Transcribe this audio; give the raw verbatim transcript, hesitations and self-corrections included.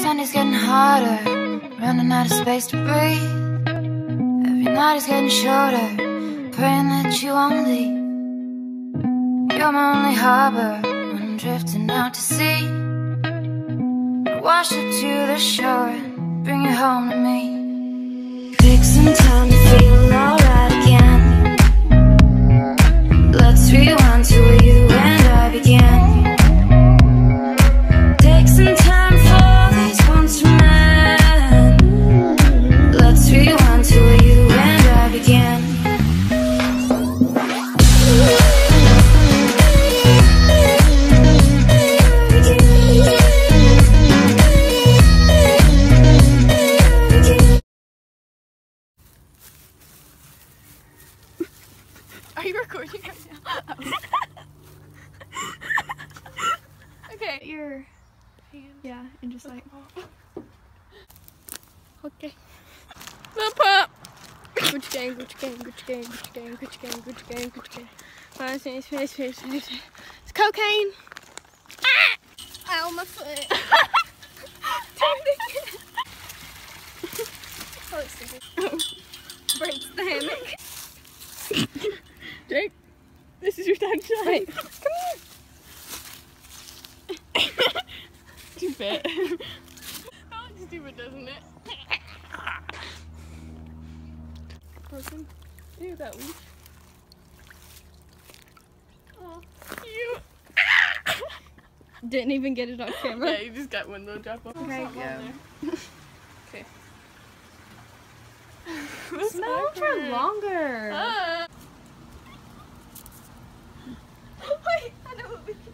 sun is getting hotter, running out of space to breathe. Every night is getting shorter, praying that you won't leave. You're my only harbor when I'm drifting out to sea. I'll wash you to the shore and bring you home to me. Pick some time to feel alright again. Let's rewind to where you and I began. Take some time for these ones to mend. Let's rewind to where you and I began. Are you recording right now? Okay. Your hand. Yeah, and just like. Okay. Flip up! Gucci gang, Gucci gang, Gucci gang, Gucci gang, Gucci gang, Gucci gang, Gucci gang. Fine, face, face, face, face. It's cocaine! Ah! Ow, my foot! Turn it again! Oh, it's stupid. Breaks the hammock. Jake, this is your time to shine. Wait, come here. Too bad. That looks stupid, doesn't it? Broken. Ew, that leaf. Oh, cute. Didn't even get it on camera. Yeah, you just got one little drop off. Okay, go. Okay. Smell for longer. Uh. Wait, I know what we